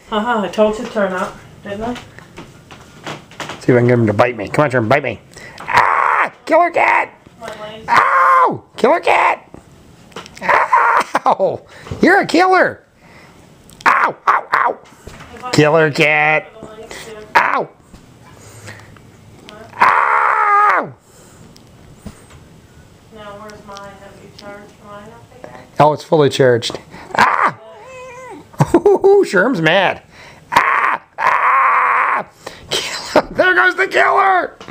Haha, I told you to turn up, didn't I? See if I can get him to bite me. Come on, Sherm, bite me. Ah! Killer cat! Ow! Killer cat! Ow! You're a killer! Ow! Ow! Ow! Killer cat! Ow! Ow! Now, where's mine? Have you charged mine up again? Oh, it's fully charged. Ah! Ooh, Sherm's mad. Ah! Ah! There goes the killer!